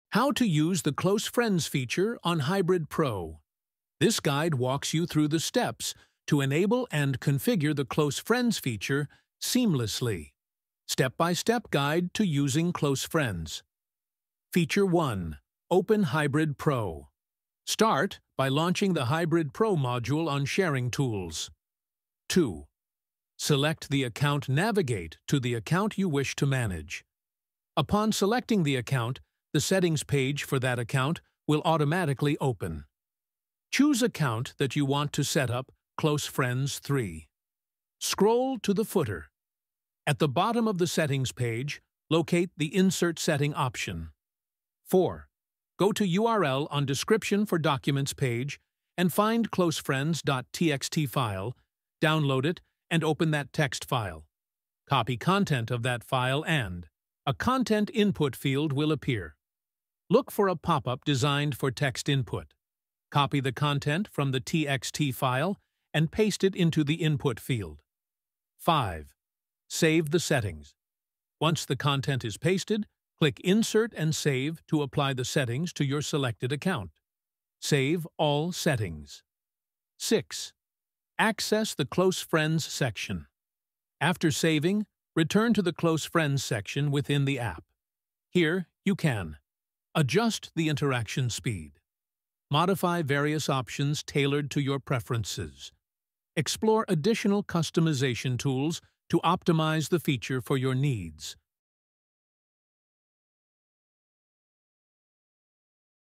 How to use the Close Friends feature on Hybrid Pro. This guide walks you through the steps to enable and configure the Close Friends feature seamlessly. Step-by-step guide to using Close Friends. Feature 1. Open Hybrid Pro. Start by launching the Hybrid Pro module on Sharingtools. 2. Select the account. Navigate to the account you wish to manage. Upon selecting the account, the settings page for that account will automatically open. Choose account that you want to set up, Close Friends 3. Scroll to the footer. At the bottom of the settings page, locate the Insert Setting option. 4. Go to URL on Description for Documents page and find closefriends.txt file, download it, and open that text file. Copy content of that file and a content input field will appear. Look for a pop-up designed for text input. Copy the content from the txt file and paste it into the input field. 5. Save the settings. Once the content is pasted, click Insert and Save to apply the settings to your selected account. Save all settings. 6. Access the Close Friends section. After saving, return to the Close Friends section within the app. Here, you can adjust the interaction speed, modify various options tailored to your preferences, explore additional customization tools to optimize the feature for your needs,